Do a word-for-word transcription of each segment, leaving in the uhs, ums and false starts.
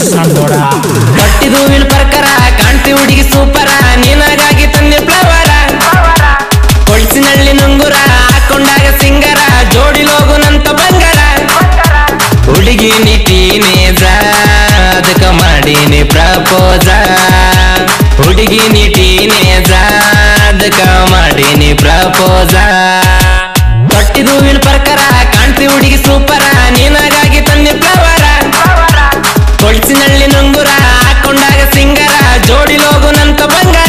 ಕಟ್ಟಿದು ವಿಲ್ ಪ್ರಕಾರ ಕಾಣ್ತಿ ಹುಡುಗಿ ಸೂಪರ ನಿನಗಾಗಿ ತಂದೆ ಫ್ಲವರ ಕೊಳ್ಸಿನಲ್ಲಿ ನುಂಗುರ ಹಾಕೊಂಡಾಗ ಸಿಂಗರ ಜೋಡಿ ಲೋಗುನಂತ ಬಂಗಾರ ಹುಡುಗಿ ನೀ ಟೀನೇಜ ಅದಕ್ಕ ಮಾಡೀನಿ ಪ್ರಪೋಜ ಹುಡುಗಿ ನೀ ಟೀನೇಜ ಅದಕ್ಕ ಮಾಡೀನಿ ಪ್ರಪೋಜ ಕಟ್ಟಿದು ವಿಲ್ ಪ್ರಕಾರ ಕಾಣ್ತಿ ಹುಡುಗಿ ಸೂಪರ ನಿನಗಾಗಿ ತಂದೆ ಫ್ಲವರ ಕೊಳ್ಸಿನಲ್ಲಿ ನುಂಗುರ ಹಾಕೊಂಡಾಗ ಸಿಂಗರ ಜೋಡಿ ಲೋಗುನಂತ ಬಂಗಾರ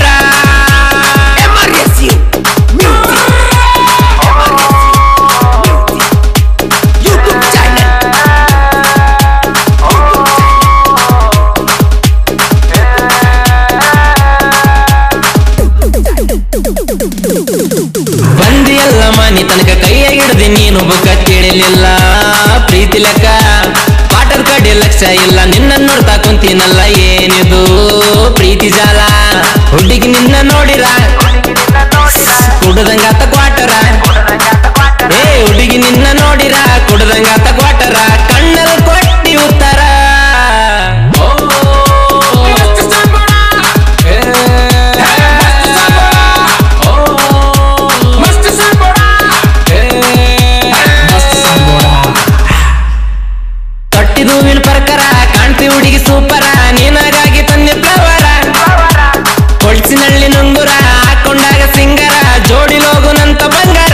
ಬಂದಿಯಲ್ಲ ಮನಿ ತನಕ ಕೈಯ ಹಿಡ್ದಿ ನೀನು ಬುಕ್ಕ ಕೇಳಲಿಲ್ಲ ಪ್ರೀತಿ ಲೆಕ್ಕ ಪಾಠದ ಕಡೆ ಲಕ್ಷ ಇಲ್ಲ ನಿನ್ನ ನೋಡ್ತಾ ಕುಂತೀನಲ್ಲ ಏನಿದು ಪ್ರೀತಿ ಜಾಲ ಹುಡುಗಿ ನಿನ್ನ ನೋಡಿರ ಕುಡದಂಗಾತ ಕ್ವಾಟರ ಏ ಹುಡುಗಿ ನಿನ್ನ ನೋಡಿರ ಕುಡದಂಗಾತ ಕ್ವಾಟರ ಕಣ್ಣಲ್ಲಿ ಕೊಟ್ಟಿ ಉತ್ತರ ಕಟ್ಟಿದು ವಿಲ್ ಪ್ರಕಾರ ಕಾಣ್ತಿ ಹುಡುಗಿ ಸೂಪರ ನಿನಗಾಗಿ ತಂದೆ ಫ್ಲವರ ಕೊಳ್ಸಿನಲ್ಲಿ ನುಂಗುರ ಹಾಕೊಂಡಾಗ ಸಿಂಗರ ಜೋಡಿ ಲೋಗುನಂತ ಬಂಗಾರ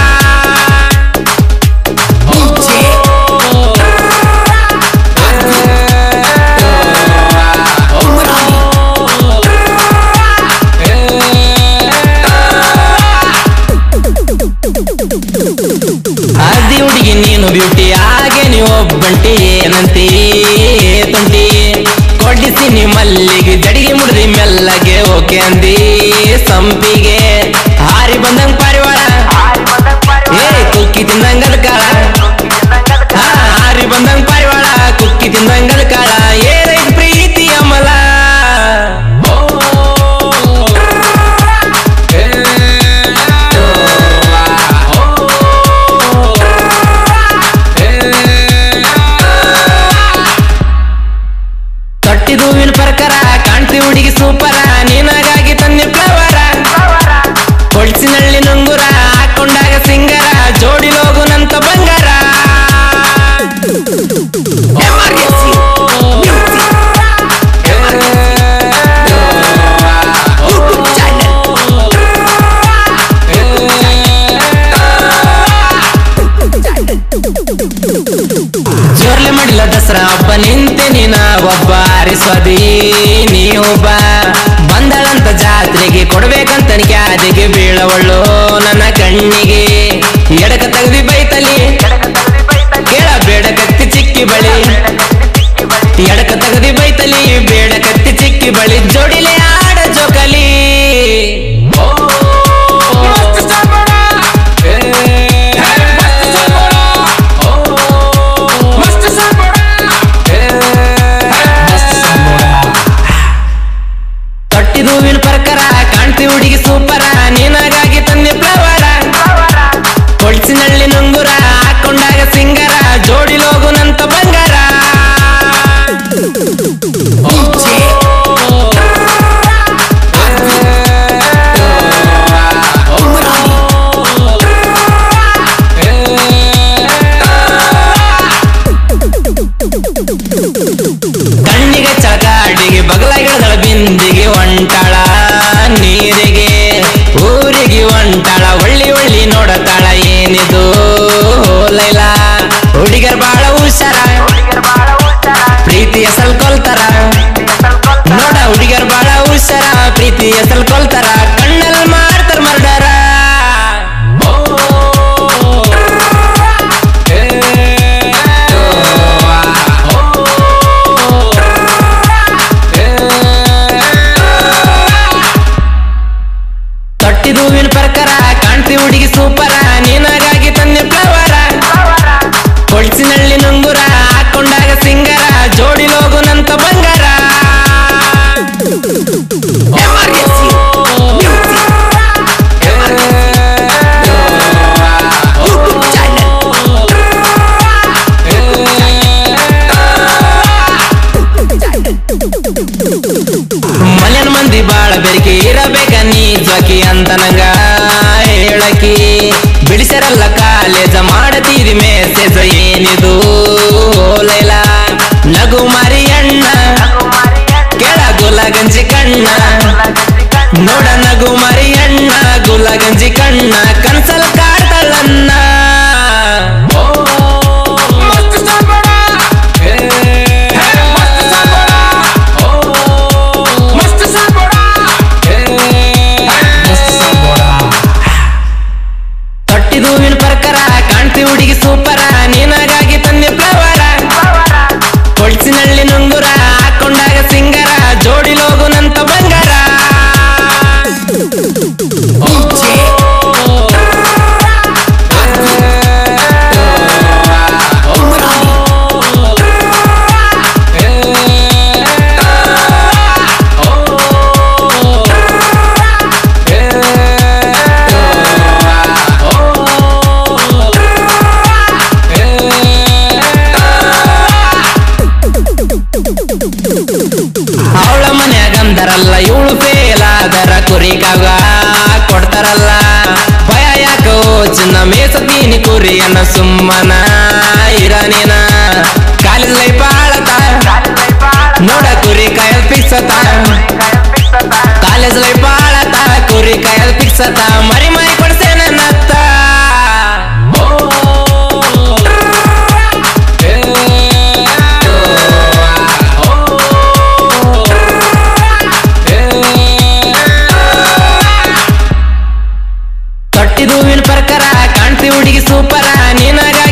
ಆದಿ ಹುಡುಗಿ ನೀನು ಬ್ಯೂಟಿ ಹಾಗೆ ನೀವು ಒಬ್ಬಂಟಿ ಏನಂತೀ ತುಂಟಿ ಕೊಡಿಸಿ ನೀ ಮಲ್ಲಿಗೆ ಜಡಿಗೆ ಮುಡ್ದಿ ಮೆಲ್ಲಗೆ ಓಕೆ ಅಂದಿ ಸಂಪಿಗೆ ಹಾರಿ ಬಂದಂಗ ಪಾರಿವಾಳ ಏ ಕುಕ್ಕಿ ತಿಂದಂಗದ ಕಾಳ ಹಾರಿ ಬಂದಂಗ ಪಾರಿವಾಳ ಕುಕ್ಕಿ ತಿಂದಂಗದ ಕಾಳ ಏನೈತ್ ಪ್ರೀತಿ ಅಮಲ ಕಟ್ಟಿದು ವಿಲ್ ಪ್ರಕಾರ ಕಾಣ್ತಿ ಹುಡುಗಿ ಸೂಪರ ನಿನಗಾಗಿ ತಂದೆ ಫ್ಲವರ ಕೊಳ್ಸಿನಲ್ಲಿ ನುಂಗುರ ಹಾಕೊಂಡಾಗ ಸಿಂಗರ ಜೋಡಿ ಲೋಗುನಂತ ಬಂಗಾರ ಜೋರ್ಲೆ ಮಾಡಿಲ್ಲ ದಸರಾ ಹಬ್ಬ ನಿಂತೆ ನೀನ ಒಬ್ಬ ಆರಿಸ್ವದಿ ನೀ ಒಬ್ಬ ಬಂದಳಂತ ಜಾತ್ರೆಗೆ ಕೊಡ್ಬೇಕಂತ ಕ್ಯಾದಿಗೆ ಬೀಳವಳ್ಳು ನನ್ನ ಕಣ್ಣಿಗೆ ಎಡಕ ತೆಗ್ದಿ ಬೈತಲಿ ಕೇಳ ಬೇಡ ಕತ್ತಿ ಚಿಕ್ಕಿ ಬಳಿ ಎಡಕ ತೆಗ್ದಿ ಬೈತಲಿ ಬೇಡ ಕತ್ತಿ ಚಿಕ್ಕಿ ಬಳಿ ಜೋಡಿಲೆ ಆಡ ಜೋಕಲಿ ಕಟ್ಟಿದು ವಿಲ್ ಪ್ರಕಾರ ಕಾಣ್ತಿ ಹುಡುಗಿ ಸೂಪರ ನಿನಗಾಗಿ ತಂದೆ ಫ್ಲವರ ಕೊಳ್ಸಿನಲ್ಲಿ ನುಂಗುರ ಹಾಕೊಂಡ ಹುಡುಗಿಯರಲ್ಲ ಕಾಲೇಜ ಮಾಡತೀರಿ ಮೆಸೇಜ ಏನಿದು ಲೈಲ ನಗು ಮಾರಿ ಅಣ್ಣ ಕೆಳ ಗುಲಗಂಜಿ ಕಣ್ಣ ನೋಡ ನಗು ಮಾರಿ ಅಣ್ಣ ಗುಲಗಂಜಿ ಕಣ್ಣ ಕನ್ಸಲ್ ಕಾಡ್ತಳನ್ನ ಹೂವಿನ ಪ್ರಕಾರ ಕಾಣ್ತಿ ಹುಡುಗಿ ಸೂಪರ ನಿನಗಾಗಿ ತಂದೆ ಫ್ಲವರ ಕೊಳ್ಸಿನಲ್ಲಿ ನುಂಗುರ ಹಾಕೊಂಡಾಗ ಸಿಂಗರ ಜೋಡಿ ಲೋಗುನಂತ ಬಂಗಾರ ಅವಳ ಮನ್ಯಾಗಂದರಲ್ಲ ಇವಳು ಫೇಲಾದರ ಕುರಿಕಾಗ ಕೊಡ್ತಾರಲ್ಲ ಭಯ ಯಾಕೋ ಚಿನ್ನ ಮೇಸತೀನಿ ಕುರಿಯನ್ನ ಸುಮ್ಮನ ಇರನೇನ ಕಾಲೇಜ್ ಲೈಫ್ ಆಳತ ನೋಡ ಕುರಿ ಕಾಯಲ್ ಫಿಕ್ಸತ ಕಾಲೇಜ್ ಲೈಫ್ ಆಳತ ಕುರಿ ಕಾಯಲ್ ಫಿಕ್ಸತ ಮರಿ ಮರಿ ಕೊಡ್ಸೆ ನನ್ನತ್ತ ಹೂವಿನ ಪ್ರಕಾರ ಕಾಣ್ತಿ ಹುಡುಗಿ ಸೂಪರ ನಿನಗ